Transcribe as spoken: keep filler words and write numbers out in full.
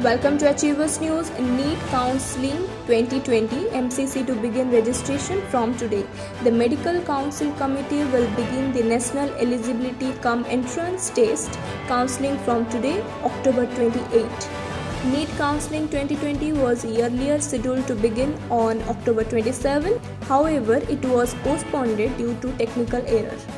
Welcome to Achievers News. NEET Counseling twenty twenty M C C to begin registration from today. The Medical Council Committee will begin the National Eligibility Cum Entrance Test counseling from today, October twenty-eighth. NEET Counseling twenty twenty was earlier scheduled to begin on October twenty-seventh. However, it was postponed due to technical error.